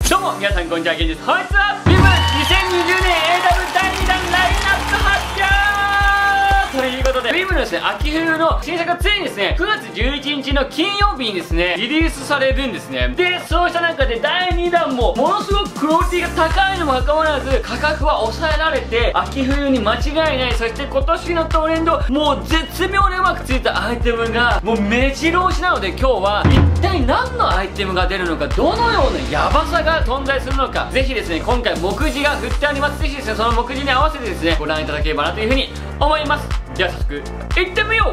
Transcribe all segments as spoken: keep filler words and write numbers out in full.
どうも皆さんこんにちは、ケンです。本日は ウィムにせんにじゅうねん エーダブリュー だいにだんラインナップ発表ということで、ウィムのですね、秋冬の新作がついにですね、くがつじゅういちにちの金曜日にですね、リリースされるんですね。で、そうした中でだいにだんもものすごくクオリティが高いのもかかわらず、価格は抑えられて、秋冬に間違いない。そして今年のトレンド、もう絶妙にうまくついたアイテムが、もう目白押しなので、今日は一体何のアイテムが出るのか、どのようなヤバさが存在するのか、ぜひですね、今回目次が振ってあります。ぜひですね、その目次に合わせてですね、ご覧いただければなというふうに思います。では早速、いってみよう。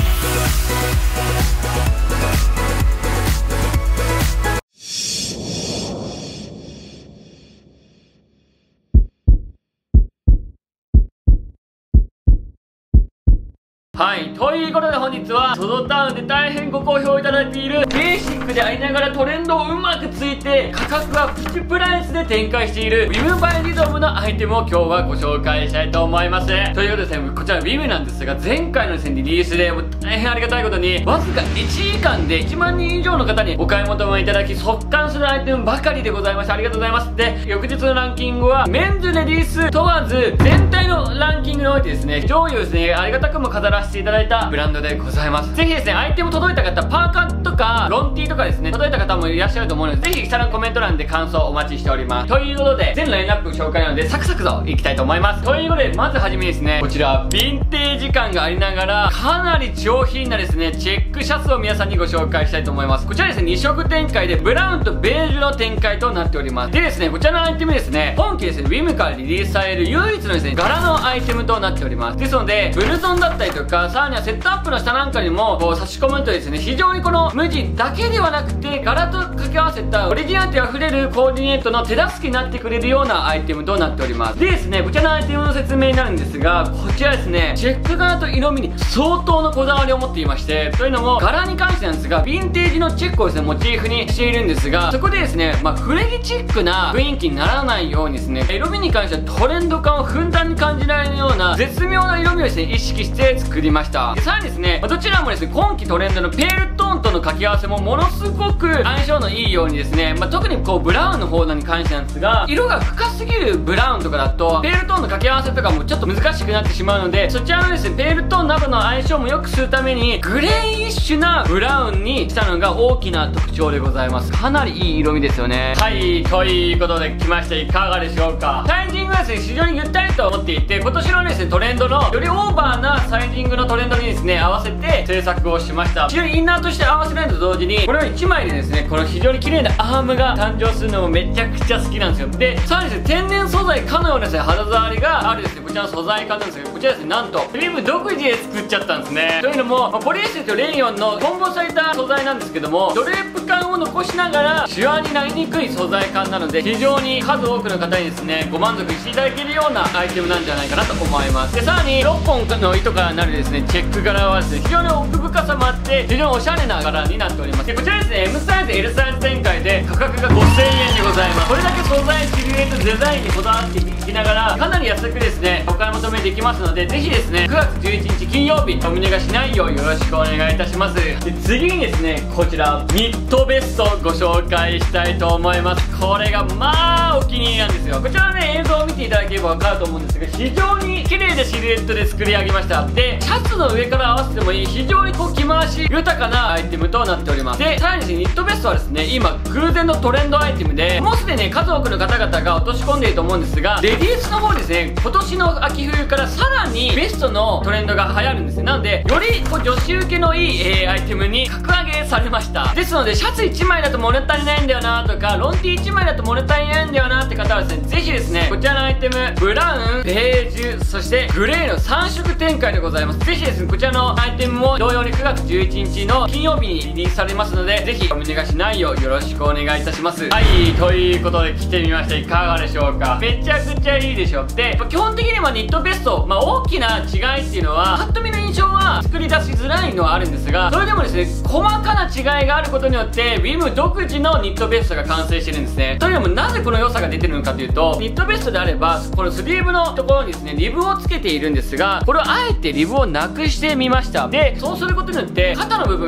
はい、ということで本日はソドタウンで大変ご好評いただいているベーシックでありながらトレンドをうまくついて価格がプチプライスで展開している ウィム バイリドムのアイテムを今日はご紹介したいと思います。ということでですね、こちら ウィム なんですが、前回のですねリリースでもう大変ありがたいことにわずかいちじかんでいちまんにん以上の方にお買い求めいただき速乾するアイテムばかりでございました。ありがとうございます。で、翌日のランキングはメンズレディース問わず全体のランキングにおいてですね、上位をですねありがたくも飾らせていただいたブランドでございます。ぜひですね、アイテム届いた方、パーカーとかロンティーとかですね届いた方もいらっしゃると思うので、ぜひ下のコメント欄で感想お待ちしております。ということで全ラインナップ紹介なのでサクサクといきたいと思います。ということでまずはじめにですね、こちらヴィンテージ感がありながらかなり上品なですねチェックシャツを皆さんにご紹介したいと思います。こちらですねに色展開でブラウンとベージュの展開となっております。でですね、こちらのアイテムですね、今期ですね ウィム からリリースされる唯一のですね柄のアイテムとなっております。ですのでブルゾンだったりとか、さらにはセットアップの下なんかにもこう差し込むとですね、非常にこの無地だけではなくて柄と掛け合わせたオリジナリティあふれるコーディネートの手助けになってくれるようなアイテムとなっております。でですね、こちらのアイテムの説明になるんですが、こちらですねチェック柄と色味に相当のこだわりを持っていまして、というのも柄に関してなんですが、ヴィンテージのチェックをですねモチーフにしているんですが、そこでですね、まあ、フレギチックな雰囲気にならないようにですね、色味に関してはトレンド感をふんだんに感じられるような絶妙な色味をですね意識して作りました。でさらにですね、まあ、どちらもですね今季トレンドのペールトーンとの掛け合わせもものすごく相性のいいようにですね、まあ、特にこうブラウンの方に関してなんですが、色が深すぎるブラウンとかだとペールトーンの掛け合わせとかもちょっと難しくなってしまうので、そちらのですねペールトーンなどの相性も良くするためにグレーイッシュなブラウンにしたのが大きな特徴でございます。かなりいい色味ですよね。はい、ということで来ました。いかがでしょうか。サイジングはですね非常にゆったりと思っていて、今年のですねトレンドのよりオーバーなサイジングのトレンドにですね合わせて制作をしました。非常にインナーとして合わせないと同時に、これをいちまいでですねこの非常に綺麗なアームが誕生するのもめちゃくちゃ好きなんですよ。でさらにですね、天然素材かのようなですね肌触りがあるですねこちらの素材感なんですけど、こちらですねなんとウィム独自で作っちゃったんですね。というのも、まあ、ポリエステルとレイヨンの混合された素材なんですけども、ドレープ感を残しながらシワになりにくい素材感なので、非常に数多くの方にですねご満足していただけるようなアイテムなんじゃないかなと思います。でさらにろっぽんの糸からなるですねチェック柄はですね非常に奥深さもあって非常におしゃれな柄になっております。でこちらですね エム サイズ エル サイズ展開で価格がごせんえんでございます。これだけ素材シルエットデザインにこだわっていきながらかなり安くですねお買い求めできますので、ぜひですねくがつじゅういちにち金曜日お見逃しないようよろしくお願いいたします。で次にですねこちらニットベストをご紹介したいと思います。これがまあお気に入りなんですよ。こちらのね映像を見ていただければ分かると思うんですが、非常に綺麗なシルエットで作り上げました。でシャツの上から合わせてもいい非常にこう着回し豊かなアイテムとなっております。でさらにですねニットベストはですね今空前のトレンドアイテムで、もうすでにね数多くの方々が落とし込んでいると思うんですが、レディースの方ですね今年の秋冬からさらにベストのトレンドが流行るんですね。なのでよりこう女子受けのいい、えー、アイテムに格上げされました。ですのでシャツいちまいだと物足りないんだよなとか、ロンティーいちまいだと物足りないんだよなって方はですね、ぜひですねこちらのアイテムブラウン、ベージュ、そしてグレーのさんしょく展開でございます。ぜひですねこちらのアイテムも同様にくがつじゅういちにちの金曜日にリリースされますので、ぜひお見逃しないようよろしくお願いいたします。はい、ということで来てみました。いかがでしょうか。めちゃくちゃいいでしょ。で基本的にはニットベスト、まあ、大きな違いっていうのはパッと見の印象は作り出しづらいのはあるんですが、それでもですね細かな違いがあることによって ウィム 独自のニットベストが完成してるんですね。というのもなぜこの良さが出てるのかというと、ニットベストであればこのスリーブのところにですねリブをつけているんですが、これをあえてリブをなくしてみました。でそうすることによって肩の部分が非常に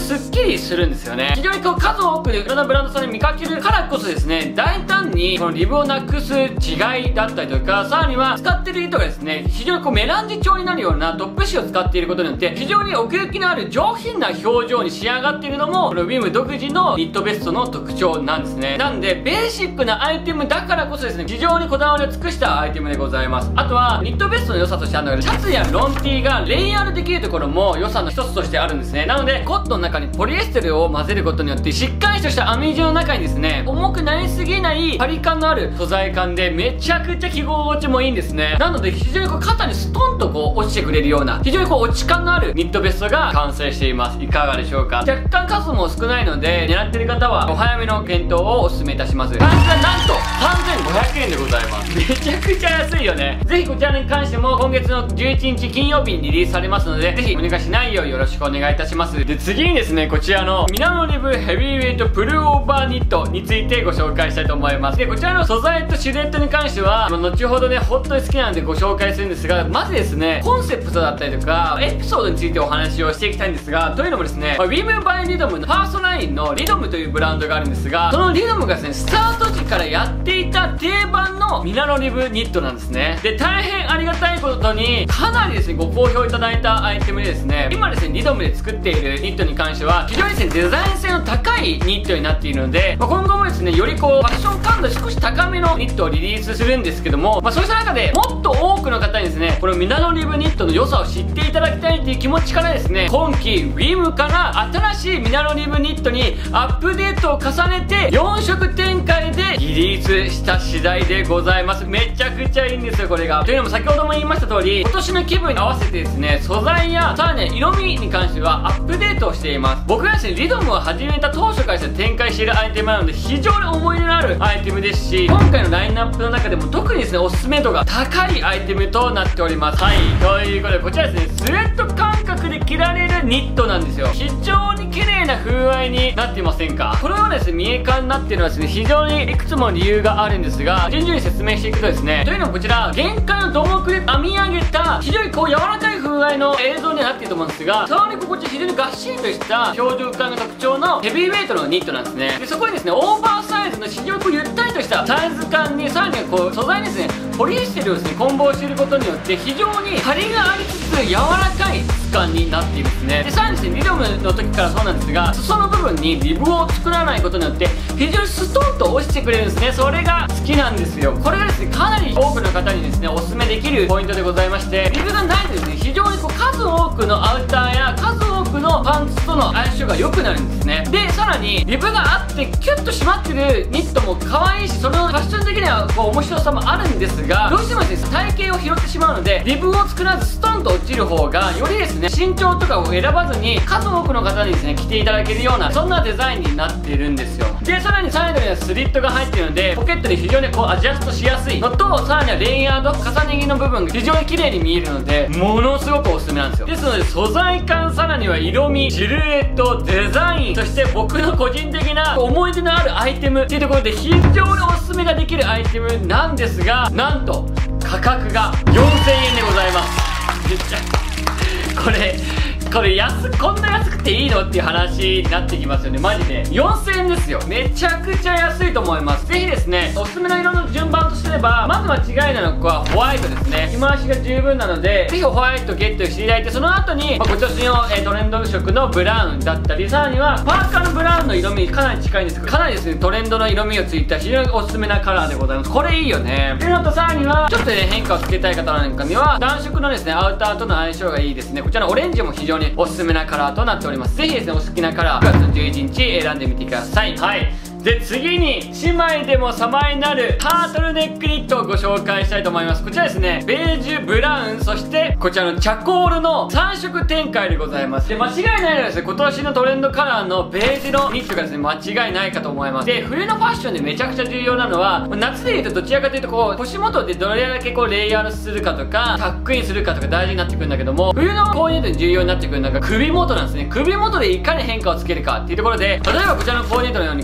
スッキリするんですよね。非常にこう数多くいろんなブランドさんで見かけるからこそですね、大胆にこのリブをなくす違いだったりとか、さらには使ってる糸がですね、非常にこうメランジ調になるようなトップ紙を使っていることによって非常に奥行きのある上品な表情に仕上がっているのもこのウィム独自のニットベストの特徴なんですね。なんでベーシックなアイテムだからこそですね、非常にこだわりを尽くしたアイテムでございます。あとはニットベストの良さとしてあるのが、シャツやロンティーがレイヤードできるところも良さの一つとしてあるんですね。なのでコットンの中にポリエステルを混ぜることによってしっかりとした編み地の中にですね、重くなりすぎない張り感のある素材感でめちゃくちゃ着心地もいいんですね。なので非常にこう肩にストンとこう落ちてくれるような非常にこう落ち感のあるニットベストが完成しています。いかがでしょうか。若干数も少ないので狙ってる方はお早めの検討をお勧めいたします。価格がなんとさんぜんごひゃくえんでございます。めちゃくちゃ安いよね。ぜひこちらに関しても今月のじゅういちにち金曜日にリリースされますので、ぜひお願いしないようよろしくお願いいたします。で次にですね、こちらのミナノリブヘビーウェイトプルオーバーニットについてご紹介したいと思います。でこちらの素材とシルエットに関しては後ほどね本当に好きなのでご紹介するんですが、まずですねコンセプトだったりとかエピソードについてお話をしていきたいんですが、というのもですね、ウィムバイリドムのファーストラインのリドムというブランドがあるんですが、そのリドムがですねスタート時からやっていた定番のミナノリブニットなんですね。で大変ありがたいことにかなりですねご好評いただいたアイテムでですね、今ですねリドムで作っているニットに関しては非常にですねデザイン性の高いニットになっているので、まあ、今後もですねよりこうファッション感度少し高めのニットをリリースするんですけども、まあ、そうした中でもっと多くの方にですねこのミナノリブニットの良さを知っていただきたいという気持ちからですね、今季ウィムから新しいミナノリブニットにアップデートを重ねてよん色展開でリリースした次第でございます。めちゃくちゃいいんですよこれが。というのも先ほども言いました通り、今年の気分に合わせてですね素材やさらに色味に関してはアップデートをしています。僕がですねリドムを始めた当初からですね展開しているアイテムなので非常に思い出のあるアイテムですし、今回のラインナップの中でも特にですねおすすめ度が高いアイテムとなっております。はい、ということでこちらですねスウェット感覚で着られるニットなんですよ。非常に綺麗な風合いになっていませんか。このようなですね見え感になっているのはですね非常にいくつも理由があるんですが、順々に説明していくとですね、というのもこちら限界の土木で編み上げた非常にこう柔らかい風合いの映像にはなっていると思うんですが、触り心地非常にがっしりとした表情感が特徴のヘビーウェイトのニットなんですね。でそこにですねオーバーサイズの非常にこうゆったりとしたサイズ感に、さらにはこう素材にですねポリエステルをですね混紡していることによって非常に張りがありつつ柔らかい質感になっているんですね。でさらにですねリドムの時からそうなんですが、裾の部分にリブを作らないことによって非常にストンと落ちてくれるんですね。それが好きなんですよ。これがですねかなり多くの方にですねおすすめできるポイントでございまして、リブがないとですね非常にこう数多くのアウターや数多くのパンツとの相性が良くなるんですね。でさらにリブがあってキュッと締まってるニットも可愛いし、そのファッション的にはこう面白さもあるんですが、どうしてもですね体型を拾ってしまうのでリブを作らずストンと落ちる方がよりですね身長とかを選ばずに数多くの方にですね着ていただけるようなそんなデザインになっているんですよ。でさらにサイドにはスリットが入っているのでポケットに非常にこうアジャストしやすいのと、さらにはレイヤード重ね着の部分が非常に綺麗に見えるのでものすごくおすすめなんですよ。ですので素材感、さらには色味、シルエット、デザイン、そして僕の個人的な思い出のあるアイテムっていうところで非常におすすめができるアイテムなんですが、なんと価格がよんせんえんでございます。めっちゃこれこれ安こんな安くていいのっていう話になってきますよね。マジでよんせんえんですよ。めちゃくちゃ安いと思います。ぜひですねおすすめの色の順番とすれば、まず間違いなのはホワイトですね。着回しが十分なのでぜひホワイトゲットしていただいて、その後に、まあ、今年の、えー、トレンド色のブラウンだったり、さらにはパーカーのブラウンの色味かなり近いんですけど、かなりですねトレンドの色味をついた非常におすすめなカラーでございます。これいいよね。というのと、さらにはちょっとね変化をつけたい方なんかには暖色のですねアウターとの相性がいいですね。こちらのオレンジも非常におすすめなカラーとなっております。ぜひですねお好きなカラーくがつのじゅういちにち選んでみてください。はい、で次に姉妹でも様になるタートルネックニットをご紹介したいと思います。こちらですねベージュ、ブラウン、そしてこちらのチャコールのさん色展開でございます。で間違いないのはですね今年のトレンドカラーのベージュのニットがですね間違いないかと思います。で冬のファッションでめちゃくちゃ重要なのは、夏でいうとどちらかというとこう腰元でどれだけこうレイヤードするかとかタックインするかとか大事になってくるんだけども、冬のコーディネートに重要になってくるのが首元なんですね。首元でいかに変化をつけるかっていうところで、例えばこちらのコーディネートのようにコート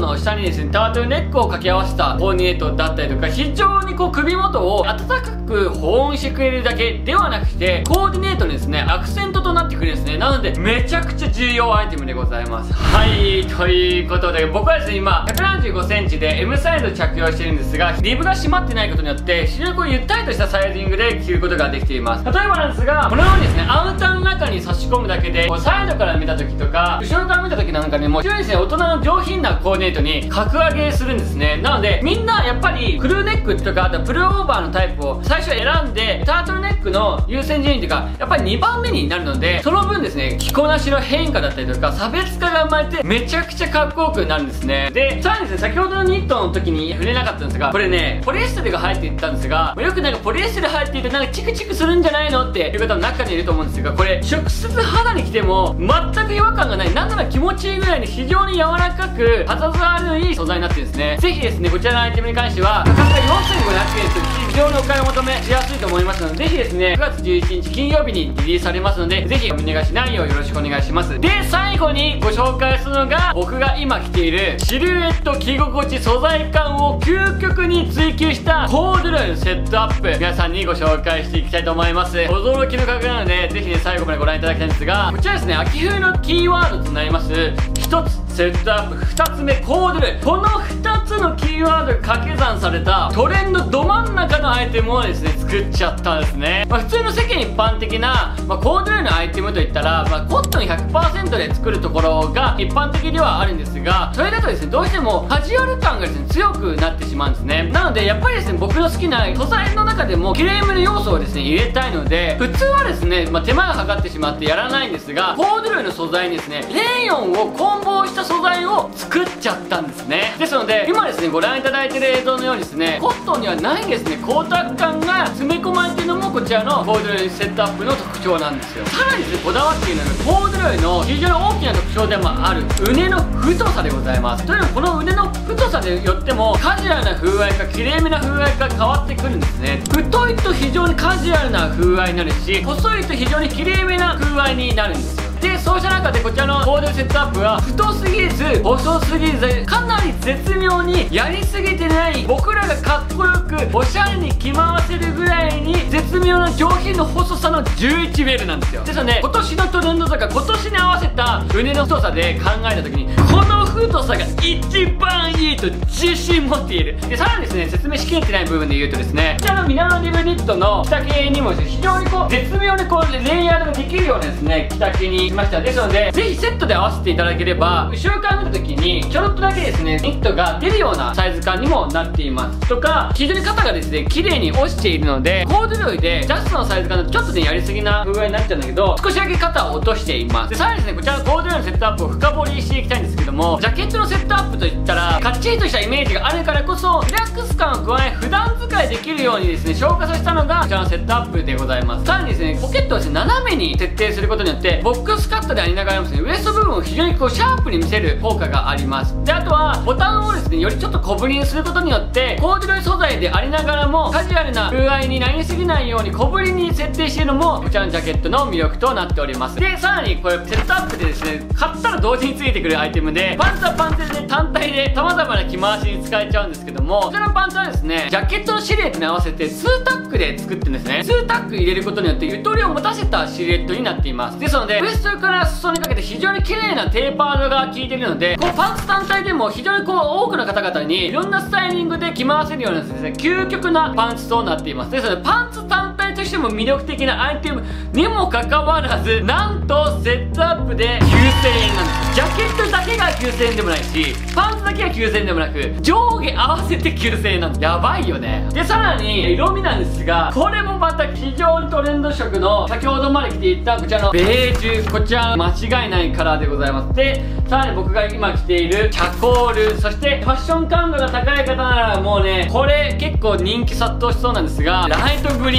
の下にですね、タートルネックを掛け合わせたコーディネートだったりとか、非常にこう首元を暖かく保温してくれるだけではなくて、コーディネートのですね、アクセントとなってくれるんですね。なので、めちゃくちゃ重要アイテムでございます。はい、ということで、僕はですね、今、ひゃくななじゅうごセンチで エム サイズ着用してるんですが、リブが締まってないことによって、非常にこうゆったりとしたサイジングで着ることができています。例えばなんですが、このようにですね、アウターの中に差し込むだけで、こうサイドから見た時とか、後ろから見た時なんかにも、非常にですね、大人の上品なコーディネートに格上げするんですね。なので、みんなやっぱり、クルーネックとか、あとはプルオーバーのタイプを最初選んで、タートルネックの優先順位というか、やっぱりにばんめになるので、その分ですね、着こなしの変化だったりとか、差別化が生まれて、めちゃくちゃかっこよくなるんですね。で、さらにですね、先ほどのニットの時に触れなかったんですが、これね、ポリエステルが入っていったんですが、よくなんかポリエステル入っていて、なんかチクチクするんじゃないのっていう方も中にいると思うんですが、これ、直接肌に着ても、全く違和感がない、なんなら気持ちいいぐらいに非常に柔らかく、肌触りのいい素材になってるんですね。ぜひですね、こちらのアイテムに関しては、価格がよんせんごひゃくえんと非常にお買い求めしやすいと思いますので、ぜひですね、くがつじゅういちにち金曜日にリリースされますので、ぜひお見逃しないようよろしくお願いします。で、最後にご紹介するのが、僕が今着ているシルエット、着心地、素材感を究極に追求したコーデュロイのセットアップ、皆さんにご紹介していきたいと思います。驚きの価格なので、ぜひね、最後までご覧いただきたいんですが、こちらですね、秋冬のキーワードとなります、ひとつセットアップ、ふたつめコーデュロイ。このふたつのキーワードが掛け算されたトレンドど真ん中のアイテムをですね、作っちゃったんですね。まあ、普通の世間一般的な、まあ、コーデュロイのアイテムといったら、まあ、コットン ひゃくパーセント で作るところが一般的ではあるんですが、それだとですね、どうしてもカジュアル感がですね、強くなってしまうんですね。なので、やっぱりですね、僕の好きな素材の中でもきれいめの要素をですね、入れたいので、普通はですね、まあ、手間がかかってしまってやらないんですが、コーデュロイの素材にですね、レーヨンを混紡した素材を作っちゃったんですね。ですので、今ですね、ご覧いただいている映像のようにですね、コットンにはないですね、光沢感が詰め込まれているのもこちらのコーデュロイセットアップの特徴なんですよ。さらにですね、こだわっているのがコーデュロイの非常に大きな特徴でもある畝の太さでございます。というのもこの畝の太さによってもカジュアルな風合いか綺麗めな風合いか変わってくるんですね。太いと非常にカジュアルな風合いになるし、細いと非常に綺麗めな風合いになるんですよ。で、そうした中でこちらのコーデュロイセットアップは太すぎず細すぎず、かなり絶妙にやりすぎてない、僕らがかっこよくおしゃれに着回せるぐらいに絶妙な上品の細さのじゅういちベルなんですよ。ですので、今年のトレンドとか今年に合わせた畝の太さで考えた時に、この太さが一番いいと自信持っている。で、さらにですね、説明しきれてない部分で言うとですね、こちらのミラノリブニットの着丈にもですね、非常にこう絶妙にこうレイヤードができるようなですね、着丈にしました。ですので、ぜひセットで合わせていただければ、後ろから見た時にちょろっとだけですね、ニットが出るようなサイズ感にもなっています。とか、非常に肩がですね、綺麗に落ちているので、コーデュロイでジャストのサイズ感だとちょっとね、やりすぎな風合いになっちゃうんだけど、少しだけ肩を落としています。で、さらにですね、こちらのコーデュロイのセットアップを深掘りしていきたいんですけども、ジャケットのセットアップといったら、カッチリとしたイメージがあるからこそ、リラックス感を加え、普段使いできるようにですね、消化させたのが、こちらのセットアップでございます。さらにですね、ポケットをですね、斜めに設定することによって、ボックスカットでありながらもですね、ウエスト部分を非常にこう、シャープに見せる効果があります。で、あとは、ボタンをですね、よりちょっと小ぶりにすることによって、コーデュロイ素材でありながらも、カジュアルな風合いになりすぎないように小ぶりに設定しているのも、こちらのジャケットの魅力となっております。で、さらに、これ、セットアップでですね、買ったら同時についてくるアイテムで、パンツはパンツで単体で様々な着回しに使えちゃうんですけども、こちらのパンツはですね、ジャケットのシルエットに合わせてツータックで作ってるんですね。ツータック入れることによってゆとりを持たせたシルエットになっています。ですので、ウエストから裾にかけて非常に綺麗なテーパードが効いているので、こうパンツ単体でも非常にこう多くの方々にいろんなスタイリングで着回せるようなですね、究極なパンツとなっています。ですので、パンツ単体としても魅力的なアイテムにもかかわらず、なんとセットアップできゅうせんえんなんです。ジャケットだけがきゅうせんえんでもないし、パンツだけがきゅうせんえんでもなく、上下合わせてきゅうせんえんなんです。やばいよね。で、さらに色味なんですが、これもまた非常にトレンド色の、先ほどまで着ていたこちらのベージュ、こちら間違いないカラーでございます。で、さらに僕が今着ているチャコール、そしてファッション感度が高い方ならもうね、これ結構人気殺到しそうなんですが、ライトグリーン、これ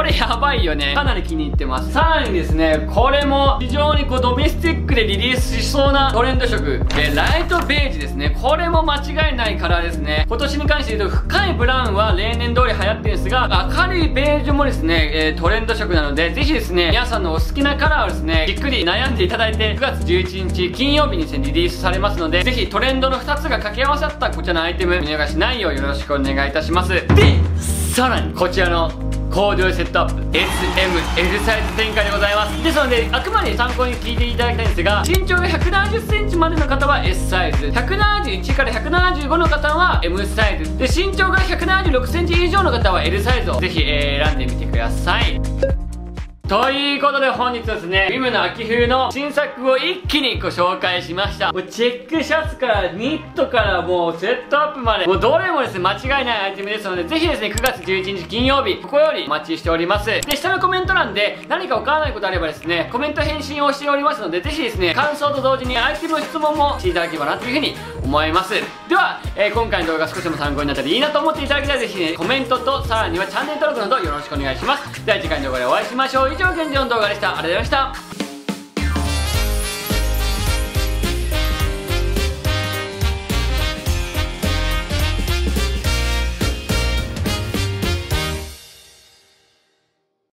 れやばいよね。かなり気に入ってます。さらにですね、これも非常にこうドメスティックでリリースしそうなトレンド色、えライトベージュですね。これも間違いないカラーですね。今年に関して言うと、深いブラウンは例年通り流行ってるんですが、明るいベージュもですね、えー、トレンド色なので、ぜひですね、皆さんのお好きなカラーをですね、じっくり悩んでいただいて、くがつじゅういちにち金曜日にですね、リリースされますので、ぜひトレンドのふたつが掛け合わさったこちらのアイテム、見逃しないようよろしくお願いいたします。で、さらにこちらのコーデュロイセットアップ エスエムエル サイズ展開でございます。ですので、あくまで参考に聞いていただきたいんですが、身長がひゃくななじゅっセンチまでの方は S サイズ、ひゃくななじゅういちからひゃくななじゅうごの方は エム サイズで、身長がひゃくななじゅうろくセンチ以上の方は エル サイズをぜひ、えー、選んでみてください。ということで本日はですね、ウィムの秋冬の新作を一気にご紹介しました。もうチェックシャツからニットからもうセットアップまで、もうどれもですね、間違いないアイテムですので、ぜひですね、くがつじゅういちにち金曜日、ここよりお待ちしております。で、下のコメント欄で何かわからないことあればですね、コメント返信をしておりますので、ぜひですね、感想と同時にアイテムの質問もしていただければなというふうに思います。では、えー、今回の動画少しでも参考になったらいいなと思っていただけたら、ぜひね、コメントとさらにはチャンネル登録などよろしくお願いします。では次回の動画でお会いしましょう。以上、現状の動画でした。ありがとうございました。